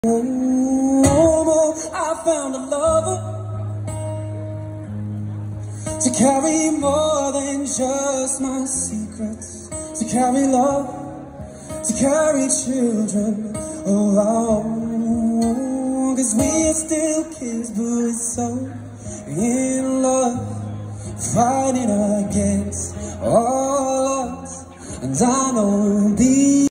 Oh, I found a lover to carry more than just my secrets, to carry love, to carry children of our own. 'Cause we're still kids, but we're so in love, fighting against all odds. And I know we'll be